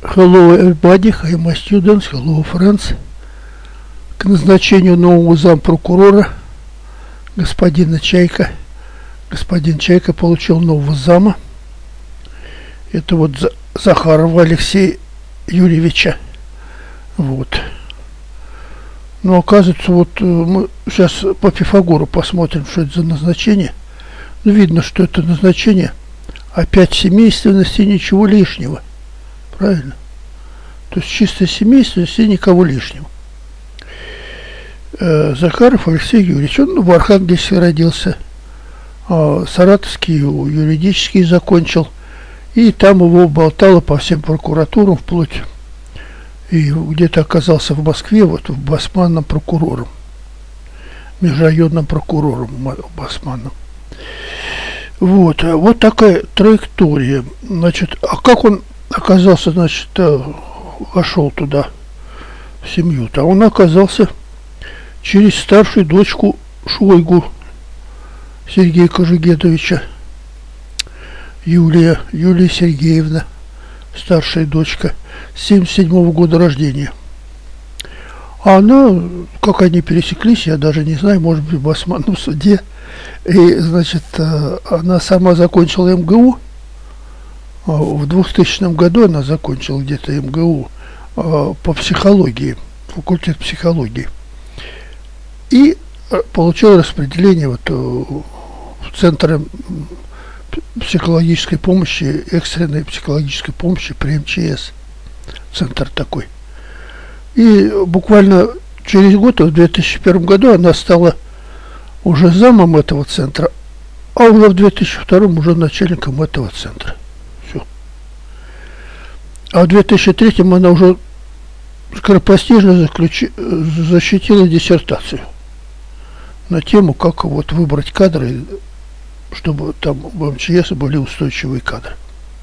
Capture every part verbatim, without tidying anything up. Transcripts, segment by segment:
Hello everybody, hi my students, hello friends. К назначению нового зампрокурора господина Чайка. Господин Чайка получил нового зама. Это вот Захарова Алексея Юрьевича. Вот. Но оказывается, вот мы сейчас по Пифагору посмотрим, что это за назначение. Ну, видно, что это назначение опять семейственности, ничего лишнего. Правильно? То есть чисто семейственность и никого лишнего. Э, Захаров Алексей Юрьевич, он в Архангельске родился, а Саратовский юридический закончил, и там его болтало по всем прокуратурам вплоть, и где-то оказался в Москве, вот в Басманном прокурором, межрайонным прокурором Басманном. Вот, вот такая траектория. Значит, а как он оказался, значит, вошел туда, в семью-то? Он оказался через старшую дочку Шойгу Сергея Кожегедовича, Юлия, Юлия Сергеевна, старшая дочка, семьдесят седьмого года рождения. А она, как они пересеклись, я даже не знаю, может быть, в Басманном суде. И, значит, она сама закончила эм гэ у. В двухтысячном году она закончила где-то эм гэ у по психологии, факультет психологии. И получила распределение вот в Центре психологической помощи, экстренной психологической помощи при эм че эс. Центр такой. И буквально через год, в две тысячи первом году, она стала уже замом этого центра, а уже в две тысячи втором уже начальником этого центра. Все. А в две тысячи третьем она уже скоропостижно заключи, защитила диссертацию на тему, как вот выбрать кадры, чтобы там в эм че эс были устойчивые кадры.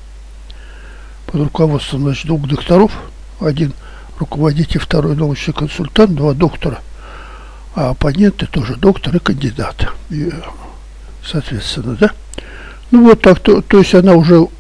Под руководством, значит, двух докторов, один руководитель, второй научный консультант, два доктора, а оппоненты тоже доктор и кандидат. И, соответственно, да? Ну вот так, то, то есть она уже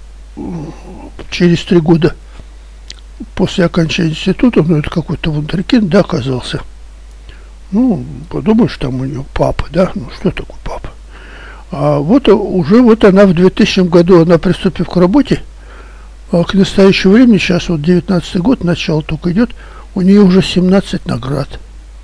через три года после окончания института, ну это какой-то вундеркинд, да, оказался. Ну, подумаешь, там у нее папа, да? Ну что такое папа? А вот уже вот она в двухтысячном году, она, приступив к работе, а к настоящему времени, сейчас вот девятнадцатый год, начало только идет, у нее уже семнадцать наград.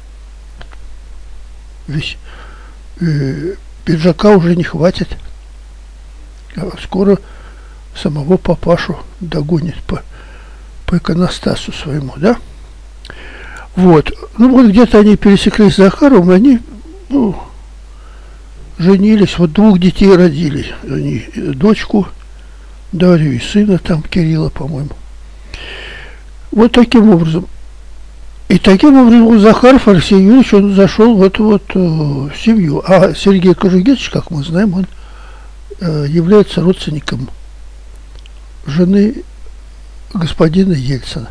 Весь э, пиджака уже не хватит. А скоро самого папашу догонит по, по иконостасу своему, да? Вот. Ну вот где-то они пересеклись с Захаровым, они, ну, женились, вот двух детей родили. Они дочку Дарью и сына там, Кирилла, по-моему. Вот таким образом. И таким образом Захаров Алексей Юрьевич, он зашел в эту вот э, семью. А Сергей Кожегедович, как мы знаем, он э, является родственником жены господина Ельцина.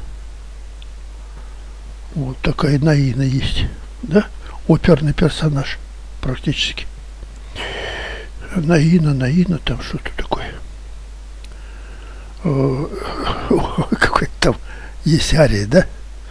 Вот такая Наина есть, да? Оперный персонаж практически. Наина, Наина, там что-то такое. Какой-то там есть ария, да?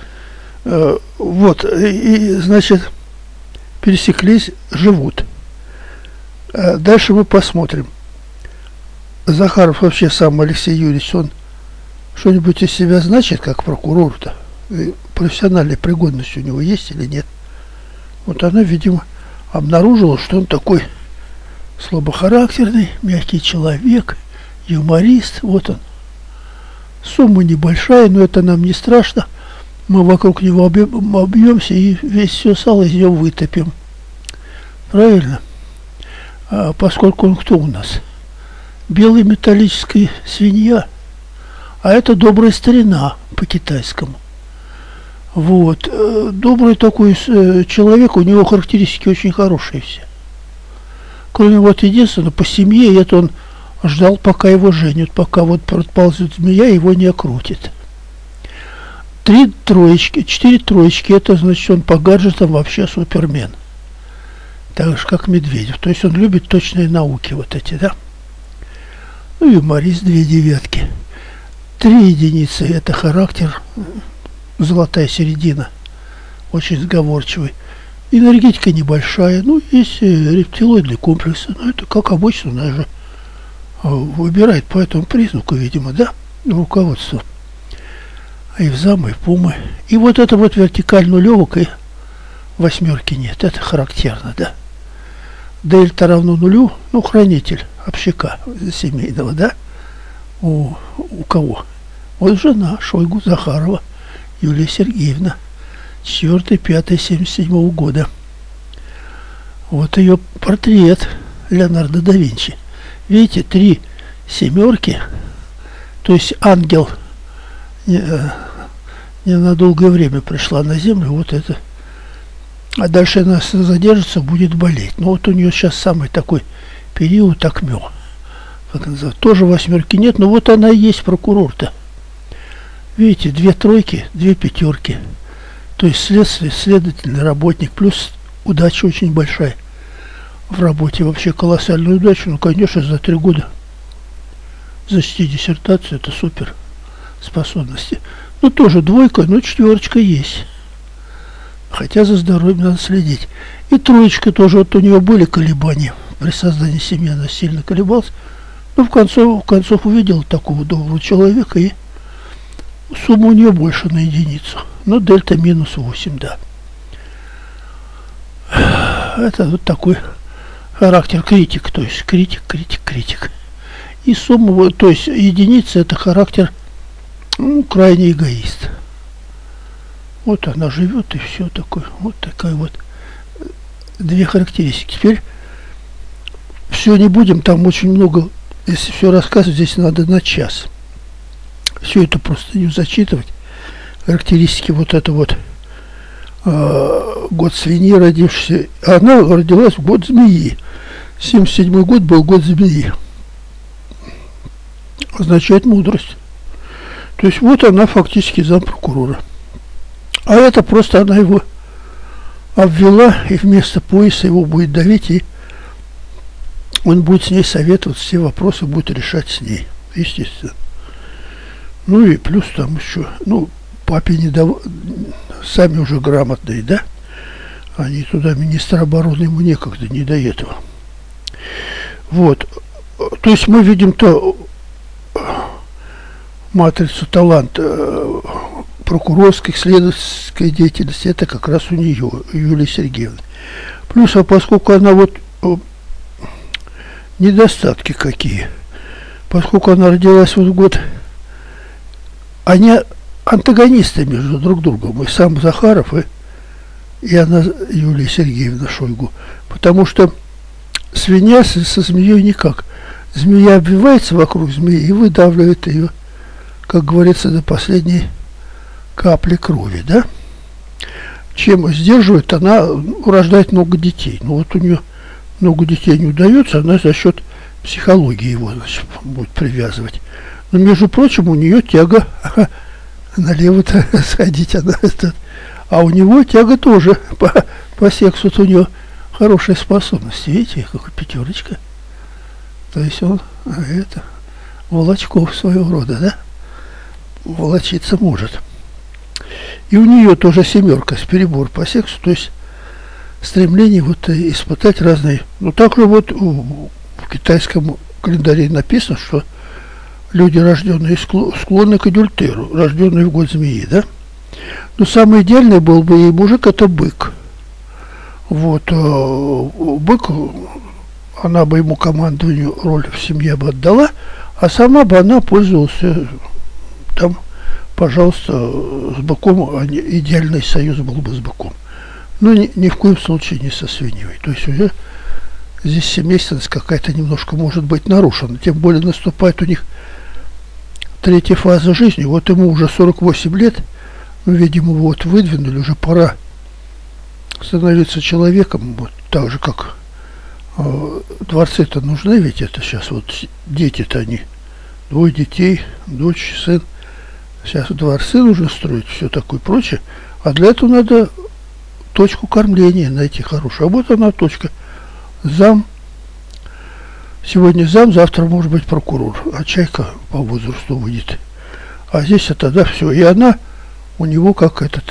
Вот, и, значит, пересеклись, живут. Дальше мы посмотрим. Захаров вообще сам, Алексей Юрьевич, он что-нибудь из себя значит, как прокурор-то? Профессиональная пригодность у него есть или нет? Вот она, видимо, обнаружила, что он такой слабохарактерный, мягкий человек, юморист. Вот он. Сумма небольшая, но это нам не страшно. Мы вокруг него объемся и весь все сало из него вытопим. Правильно? А поскольку он кто у нас? Белая металлическая свинья. А это добрая старина по-китайскому. Вот. Добрый такой человек, у него характеристики очень хорошие все. Кроме вот единственного, по семье, это он ждал, пока его женят, пока вот подползет змея, его не окрутит. Три троечки, четыре троечки, это значит, он по гаджетам вообще супермен. Так же, как Медведев. То есть он любит точные науки вот эти, да? Ну, юморист, две девятки. Три единицы – это характер, золотая середина, очень сговорчивый. Энергетика небольшая, ну, есть рептилоидные комплексы, но это, как обычно, нас же выбирает по этому признаку, видимо, да, руководство. И в замы, и в пумы. И вот это вот вертикаль нулевок и восьмерки нет, это характерно, да. Дельта равно нулю, ну, хранитель общака семейного, да, у, у кого? Вот жена Шойгу Захарова, Юлия Сергеевна, четвёртое пятое семьдесят седьмого года. Вот ее портрет Леонардо да Винчи. Видите, три семерки, то есть ангел не, не на долгое время пришла на землю, вот это. А дальше она задержится, будет болеть. Но вот у нее сейчас самый такой период акмё. Тоже восьмерки нет, но вот она и есть прокурор-то. Видите, две тройки, две пятерки. То есть следствие, следовательный работник, плюс удача очень большая в работе. Вообще колоссальная удача. Ну, конечно, за три года защитить диссертацию, это супер способности. Ну, тоже двойка, но четверочка есть. Хотя за здоровьем надо следить. И троечка тоже, вот у нее были колебания. При создании семьи она сильно колебалась. Но в концов, в концов увидела такого доброго человека, и сумма у нее больше на единицу. Но дельта минус восемь, да. Это вот такой характер критик. То есть критик, критик, критик. И сумма, то есть единица, это характер, ну, крайне эгоист. Вот она живет, и все такое. Вот такая вот две характеристики. Теперь все не будем, там очень много, если все рассказывать, здесь надо на час. Все это просто не зачитывать. Характеристики вот это вот э, год свиньи, родившейся. Она родилась в год змеи. семьдесят седьмой год был год змеи. Означает мудрость. То есть вот она фактически зампрокурора. А это просто она его обвела, и вместо пояса его будет давить, и он будет с ней советовать, все вопросы будет решать с ней, естественно. Ну и плюс там еще, ну, папе не дав... сами уже грамотные, да? Они туда, министр обороны, ему некогда, не до этого. Вот. То есть мы видим то матрицу таланта прокурорской, следовательской деятельности, это как раз у нее, Юлии Сергеевны. Плюс, а поскольку она вот недостатки какие, поскольку она родилась вот в год, они антагонисты между друг другом, и сам Захаров, и, и она, Юлия Сергеевна Шойгу, потому что свинья со, со змеей никак. Змея обвивается вокруг змеи и выдавливает ее, как говорится, до последней капли крови, да? Чем сдерживает, она рождает много детей. Но вот у нее много детей не удается, она за счет психологии его, значит, будет привязывать. Но, между прочим, у нее тяга налево-то сходить, она, это, а у него тяга тоже по, по сексу, вот у нее хорошие способности. Видите, какая пятерочка. То есть он, а это, волочков своего рода, да? Волочиться может. И у нее тоже семерка с перебор по сексу, то есть стремление вот испытать разные. Ну, также вот в китайском календаре написано, что люди, рожденные склонны к адюльтеру, рожденные в год змеи, да? Но самый идеальный был бы ей мужик, это бык. Вот, бык, она бы ему командованию роль в семье бы отдала, а сама бы она пользовалась там, пожалуйста, с быком, идеальный союз был бы с быком. Но ни, ни в коем случае не со свиньей. То есть уже здесь семейственность какая-то немножко может быть нарушена. Тем более наступает у них третья фаза жизни. Вот ему уже сорок восемь лет, ну, видимо, вот выдвинули, уже пора становиться человеком, вот так же, как э, дворцы-то нужны, ведь это сейчас вот дети-то они, двое детей, дочь, сын. Сейчас дворцы нужно строить, все такое прочее. А для этого надо точку кормления найти хорошую. А вот она точка. Зам. Сегодня зам, завтра может быть прокурор. А чайка по возрасту выйдет А здесь это, да, все. И она у него как этот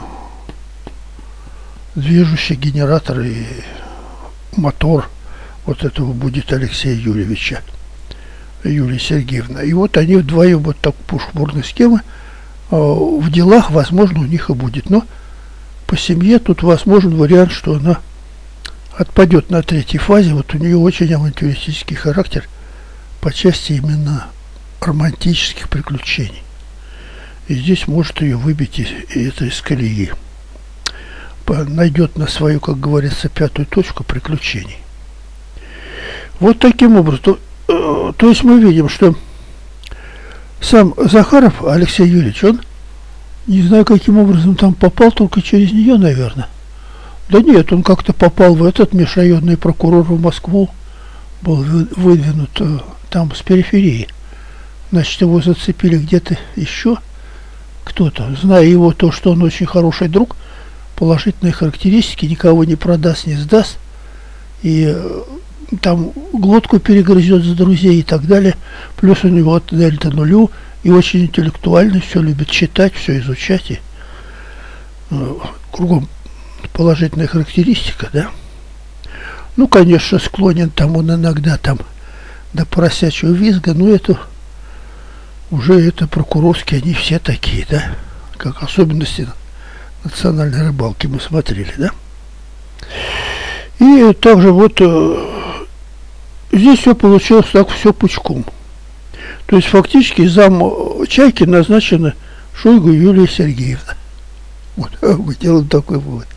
движущий генератор и мотор вот этого будет Алексея Юрьевича, Юлия Сергеевна. И вот они вдвоем вот так пушбурной схемы. В делах, возможно, у них и будет. Но по семье тут возможен вариант, что она отпадет на третьей фазе. Вот у нее очень авантюристический характер по части именно романтических приключений. И здесь может ее выбить из, это из колеи. Найдет на свою, как говорится, пятую точку приключений. Вот таким образом. То, э, то есть мы видим, что сам Захаров, Алексей Юрьевич, он не знаю, каким образом там попал, только через нее, наверное. Да нет, он как-то попал в этот межрайонный прокурор в Москву, был выдвинут э, там с периферии. Значит, его зацепили где-то еще кто-то. Зная его то, что он очень хороший друг, положительные характеристики, никого не продаст, не сдаст, и э, там глотку перегрызет за друзей и так далее. Плюс у него от дельта нулю, и очень интеллектуальный, все любит читать, все изучать, и э, кругом положительная характеристика, да. Ну, конечно, склонен там он иногда там до поросячьего визга, но это уже это прокурорские, они все такие, да, как особенности национальной рыбалки мы смотрели, да. И также вот э, здесь все получилось так, все пучком. То есть фактически зам Чайки назначена Шойгу Юлия Сергеевна. Вот, мы делаем такой вывод.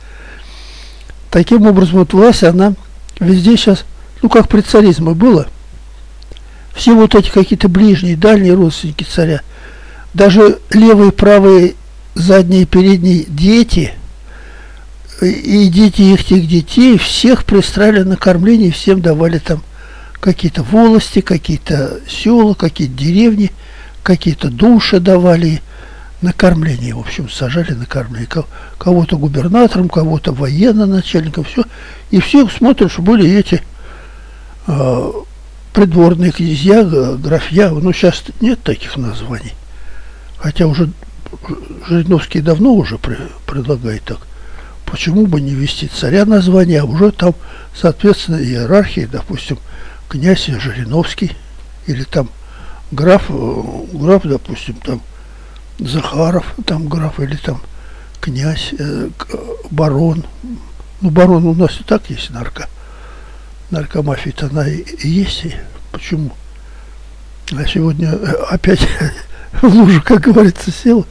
Таким образом, вот власть, она везде сейчас, ну как при царизме было, все вот эти какие-то ближние, дальние родственники царя, даже левые, правые, задние, передние дети и дети их тех детей, всех пристрали на кормление, всем давали там какие-то волости, какие-то села, какие-то деревни, какие-то души давали на кормление. В общем, сажали на кормление. Кого-то губернатором, кого-то военно-начальником, все. И все смотрят, что были эти э, придворные князья, графья. Ну, сейчас нет таких названий. Хотя уже Жириновский давно уже при, предлагает так. Почему бы не ввести царя название, а уже там, соответственно, иерархии, допустим, князь Жириновский, или там граф, граф, допустим, там Захаров, там граф, или там князь, э, барон. Ну, барон у нас и так есть, нарко. Наркомафия-то она и, и есть. И почему? А сегодня опять в лужу, как говорится, сел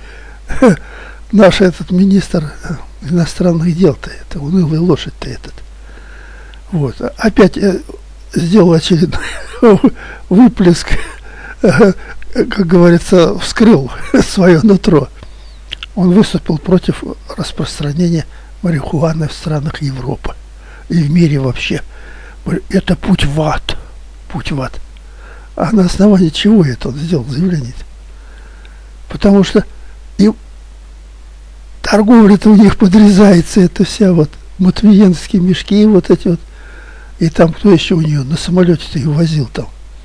наш этот министр иностранных дел-то, это унылая лошадь-то этот. Вот. Опять э, сделал очередной выплеск, э, как говорится, вскрыл свое нутро. Он выступил против распространения марихуаны в странах Европы и в мире вообще. Это путь в ад. Путь в ад. А на основании чего это он сделал заявление? Потому что и торговля-то у них подрезается, это вся вот матвиенские мешки, вот эти вот. И там кто еще у нее на самолете-то ее возил там.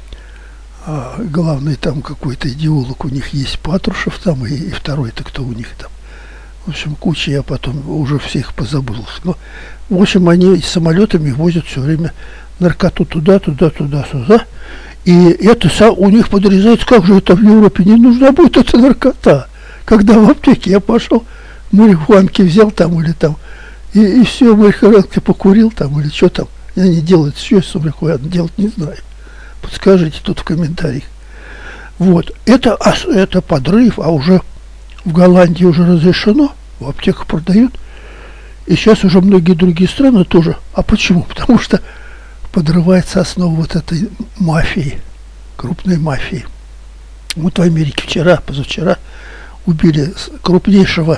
А, главный там какой-то идеолог у них есть, Патрушев там, и, и второй-то кто у них там. В общем, куча, я потом уже всех позабыл. Но, в общем, они самолетами возят все время наркоту туда, туда, туда, сюда. И это у них подрезается, как же это в Европе не нужна будет эта наркота. Когда в аптеке я пошел, марихуанки взял там или там, и, и все, марихуанки покурил там, или что там. Они делают, что с марихуаной делать, не знаю. Подскажите тут в комментариях. Вот, это, это подрыв, а уже в Голландии уже разрешено, в аптеках продают. И сейчас уже многие другие страны тоже. А почему? Потому что подрывается основа вот этой мафии, крупной мафии. Вот в Америке вчера, позавчера убили крупнейшего,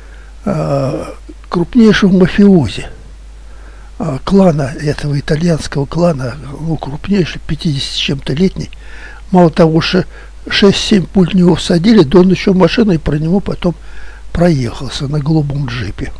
э, крупнейшего мафиози, э, клана этого итальянского клана, ну, крупнейший, пятидесяти с чем-то летний. Мало того, что шесть-семь пуль в него всадили, да он еще машиной про него потом проехался на голубом джипе.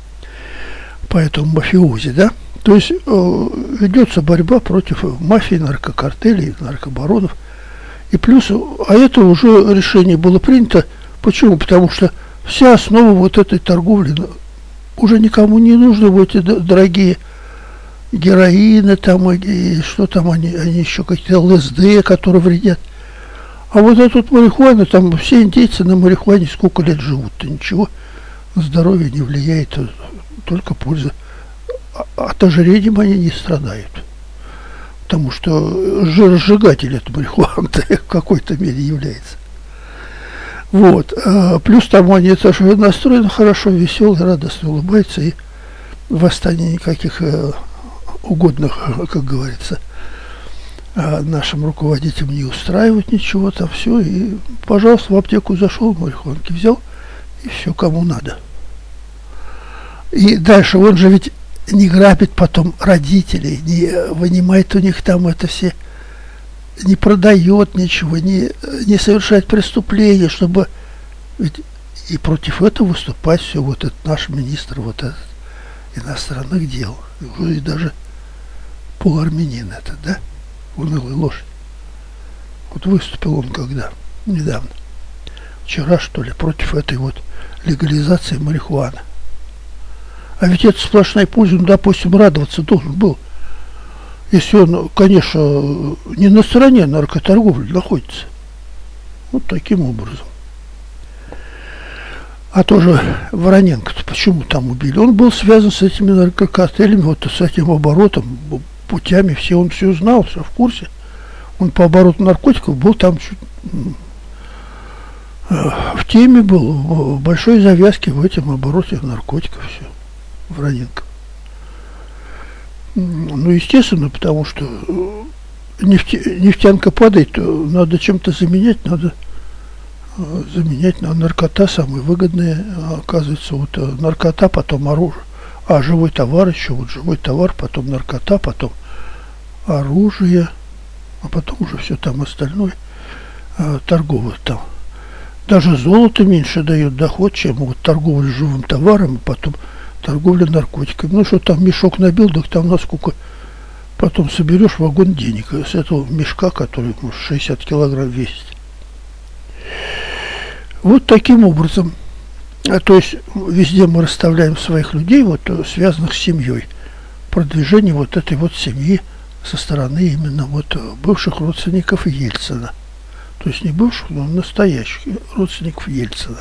Поэтому мафиози, да? То есть э, ведется борьба против мафии, наркокартелей, наркобаронов. И плюс, а это уже решение было принято. Почему? Потому что вся основа вот этой торговли уже никому не нужны вот эти дорогие героины, там, и что там они, они еще какие-то ЛСД, которые вредят. А вот эту марихуану, там все индейцы на марихуане сколько лет живут-то, ничего на здоровье не влияет, только польза. От ожирением они не страдают. Потому что жиросжигатель это марихуана в какой-то мере является. Вот. А плюс там они тоже настроены хорошо, веселые, радостно улыбаются, и восстания никаких э, угодных, как говорится, нашим руководителям не устраивают ничего, там все, и, пожалуйста, в аптеку зашел, марихуанки взял, и все, кому надо. И дальше он же ведь не грабит потом родителей, не вынимает у них там это все, не продает ничего, не, не совершает преступления, чтобы ведь и против этого выступать все вот этот наш министр вот этот иностранных дел, и даже полуармянин этот, да? Унылая лошадь. Вот выступил он когда? Недавно. Вчера, что ли, против этой вот легализации марихуаны. А ведь это сплошная польза, ну, допустим, радоваться должен был. Если он, конечно, не на стороне наркоторговли находится. Вот таким образом. А тоже Вороненко-то почему там убили? Он был связан с этими наркокартелями, вот с этим оборотом, путями, все, он все знал, все в курсе. Он по обороту наркотиков был там чуть, в теме был, в большой завязке в этом обороте наркотиков все, Вороненко. Ну, естественно, потому что нефть, нефтянка падает, надо чем-то заменять, надо заменять на наркота, самое выгодное, оказывается, вот наркота, потом оружие, а живой товар еще, вот живой товар, потом наркота, потом оружие, а потом уже все там остальное, а, торговое там. Даже золото меньше дает доход, чем вот торговля живым товаром, а потом торговля наркотиками. Ну, что там мешок набил, так там насколько потом соберешь вагон денег с этого мешка, который может шестьдесят килограмм весит. Вот таким образом. А, то есть везде мы расставляем своих людей, вот, связанных с семьей. Продвижение вот этой вот семьи со стороны именно вот бывших родственников Ельцина. То есть не бывших, но настоящих родственников Ельцина.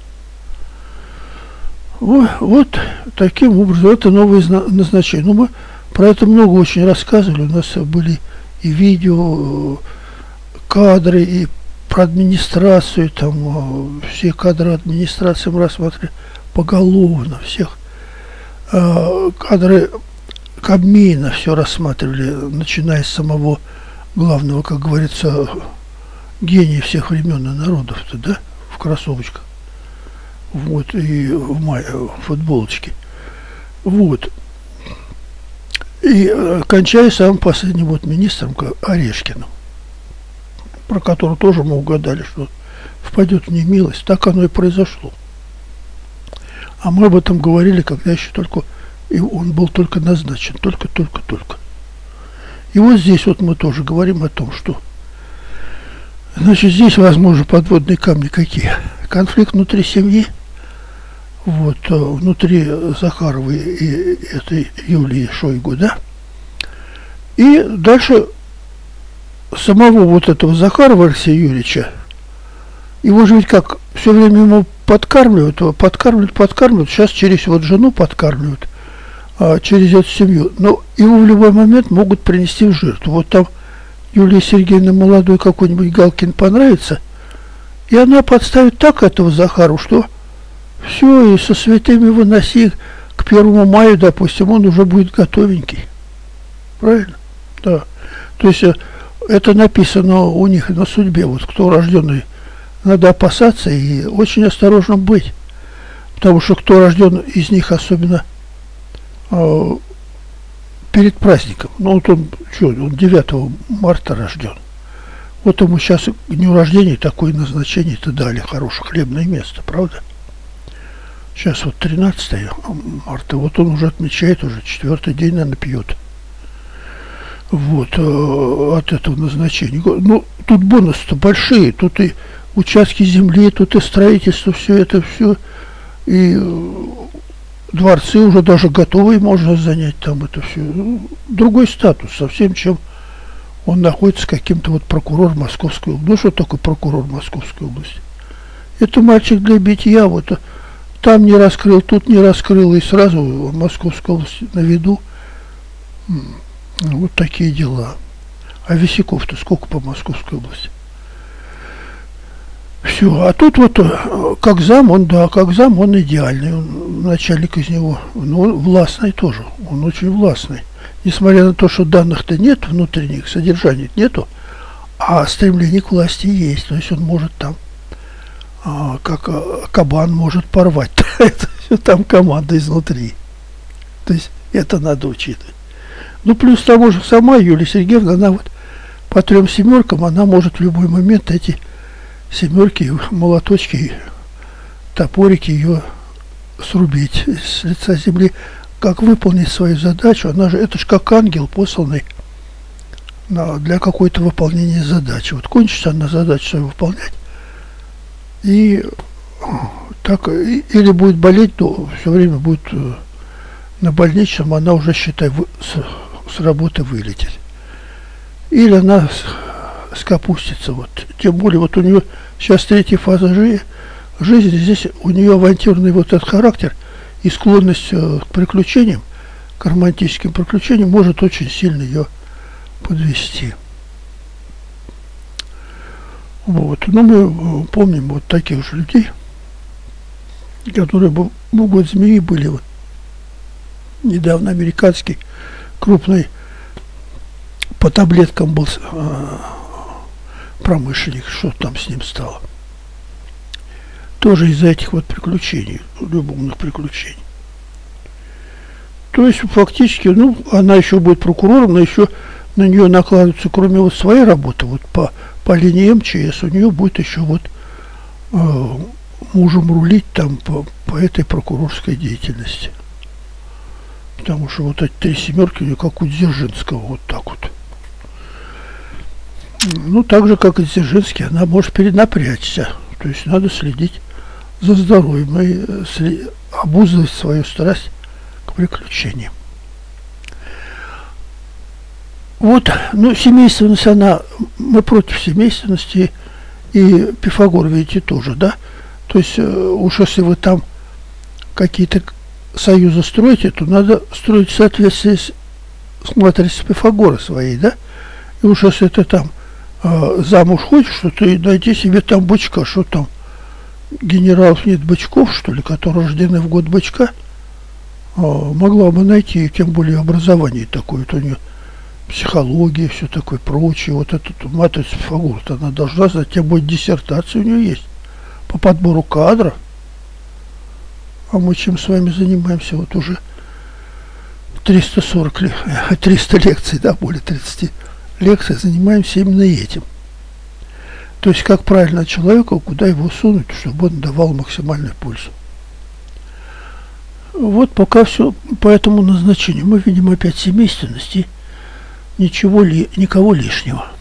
Вот, вот таким образом, это новое назначение. Ну, мы про это много очень рассказывали. У нас были и видео, кадры, и про администрацию, там все кадры администрации мы рассмотрели поголовно, всех. Кадры Кабмина все рассматривали, начиная с самого главного, как говорится, гения всех времен и народов-то, да, в кроссовочках. Вот, и в, май, в футболочке. Вот. И э, кончая самым последним вот министром Орешкиным, про которого тоже мы угадали, что впадет в немилость. Так оно и произошло. А мы об этом говорили, когда еще только и он был только назначен, только-только-только. И вот здесь вот мы тоже говорим о том, что, значит, здесь возможны подводные камни какие? Конфликт внутри семьи, вот, внутри Захаровой и этой Юлии Шойгу, да? И дальше самого вот этого Захарова Алексея Юрьевича, его же ведь как все время ему подкармливают, подкармливают, подкармливают, сейчас через вот жену подкармливают, а, через эту семью, но его в любой момент могут принести в жертву. Вот там Юлия Сергеевна молодой какой-нибудь Галкин понравится, и она подставит так этого Захару, что все, и со святыми выноси к первому мая, допустим, он уже будет готовенький. Правильно? Да. То есть это написано у них на судьбе. Вот кто рожденный, надо опасаться и очень осторожно быть. Потому что кто рожден из них, особенно э, перед праздником. Ну вот он, что, он девятого марта рожден. Вот ему сейчас к дню рождения такое назначение-то дали, хорошее хлебное место, правда? Сейчас вот тринадцатое марта, вот он уже отмечает, уже четвертый день, наверное, пьет. вот, э, от этого назначения. Ну, тут бонусы-то большие, тут и участки земли, тут и строительство, все это, все, и дворцы уже даже готовые можно занять, там это все. Ну, другой статус совсем, чем он находится каким-то вот прокурор Московской области. Ну, что такое прокурор Московской области? Это мальчик для битья, вот там не раскрыл, тут не раскрыл, и сразу в Московской области на виду. Вот такие дела. А висяков-то сколько по Московской области? Все. А тут вот как зам, он, да, как зам, он идеальный. Он, начальник из него, ну, он властный тоже. Он очень властный. Несмотря на то, что данных-то нет внутренних, содержаний нету, а стремление к власти есть. То есть он может там, а, как а, кабан может порвать. Это все там команда изнутри. То есть это надо учитывать. Ну, плюс тому же сама Юлия Сергеевна, она вот по трем семеркам, она может в любой момент эти семерки, молоточки, топорики ее срубить с лица земли. Как выполнить свою задачу, она же, это же как ангел, посланный на, для какой-то выполнения задачи. Вот кончится она задачу свою выполнять, и так, и, или будет болеть, то все время будет э, на больничном, она уже, считай, вы, с, с работы вылетит. Или она с, скопустится. Вот. Тем более, вот у нее сейчас третья фаза жи, жизни, здесь у нее авантюрный вот этот характер, и склонность к приключениям, к романтическим приключениям может очень сильно ее подвести. Вот. Но мы помним вот таких же людей, которые в год змеи были. Вот. Недавно американский крупный по таблеткам был э, промышленник, что там с ним стало. Тоже из-за этих вот приключений, любовных приключений. То есть фактически, ну, она еще будет прокурором, но еще на нее накладывается, кроме вот своей работы, вот по, по линии эм че эс, у нее будет еще вот э, мужем рулить там по, по этой прокурорской деятельности. Потому что вот эти три семерки у нее как у Дзержинского, вот так вот. Ну, так же, как и Дзержинский, она может перенапрячься. То есть надо следить за здоровьем и след... обуздывать свою страсть к приключениям. Вот, ну, семейственность, она, мы против семейственности, и Пифагор, видите, тоже, да? То есть, уж если вы там какие-то союзы строите, то надо строить в соответствии с, с матрицей Пифагора своей, да? И уж если ты там э, замуж хочешь, что ты найди себе там бычка, что там, генералов нет бычков, что ли, которые рождены в год бычка, э, могла бы найти, тем более образование такое, вот у нее психология, все такое прочее, вот эту матрицу Пифагора, она должна знать, тем более диссертация у нее есть по подбору кадров. А мы чем с вами занимаемся? Вот уже триста сорок, триста лекций, да, более тридцати лекций, занимаемся именно этим. То есть, как правильно человеку, куда его сунуть, чтобы он давал максимальную пользу. Вот пока все по этому назначению. Мы видим опять семейственности, ничего ли, никого лишнего.